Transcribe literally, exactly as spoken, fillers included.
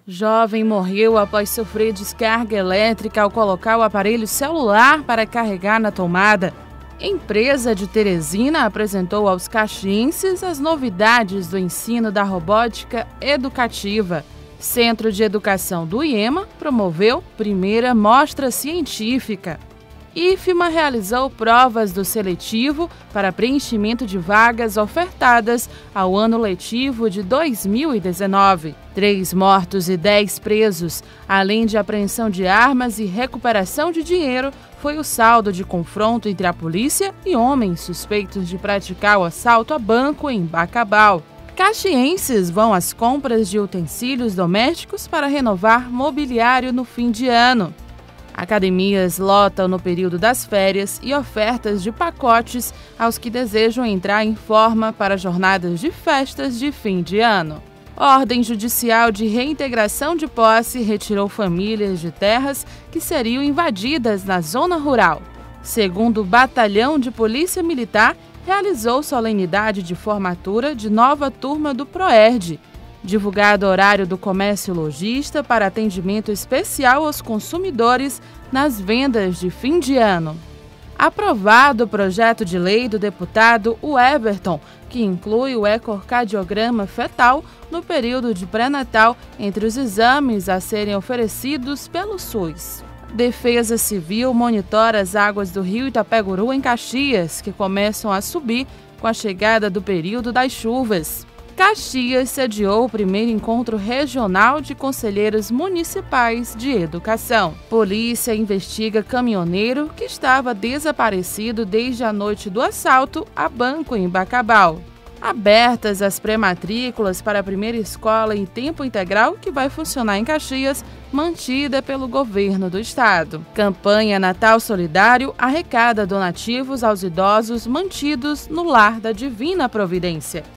Jovem morreu após sofrer descarga elétrica ao colocar o aparelho celular para carregar na tomada. Empresa de Teresina apresentou aos caxienses as novidades do ensino da robótica educativa. Centro de Educação do IEMA promoveu primeira mostra científica. IFMA realizou provas do seletivo para preenchimento de vagas ofertadas ao ano letivo de dois mil e dezenove. Três mortos e dez presos, além de apreensão de armas e recuperação de dinheiro, foi o saldo de confronto entre a polícia e homens suspeitos de praticar o assalto a banco em Bacabal. Caxienses vão às compras de utensílios domésticos para renovar mobiliário no fim de ano. Academias lotam no período das férias e ofertas de pacotes aos que desejam entrar em forma para jornadas de festas de fim de ano. Ordem Judicial de Reintegração de Posse retirou famílias de terras que seriam invadidas na zona rural. Segundo o Batalhão de Polícia Militar, realizou solenidade de formatura de nova turma do PROERD. Divulgado horário do comércio lojista para atendimento especial aos consumidores nas vendas de fim de ano. Aprovado o projeto de lei do deputado Everton, que inclui o ecocardiograma fetal no período de pré-natal entre os exames a serem oferecidos pelo SUS. Defesa Civil monitora as águas do rio Itapeguru em Caxias, que começam a subir com a chegada do período das chuvas. Caxias sediou o primeiro encontro regional de conselheiros municipais de educação. Polícia investiga caminhoneiro que estava desaparecido desde a noite do assalto a banco em Bacabal. Abertas as pré-matrículas para a primeira escola em tempo integral que vai funcionar em Caxias, mantida pelo governo do estado. Campanha Natal Solidário arrecada donativos aos idosos mantidos no Lar da Divina Providência.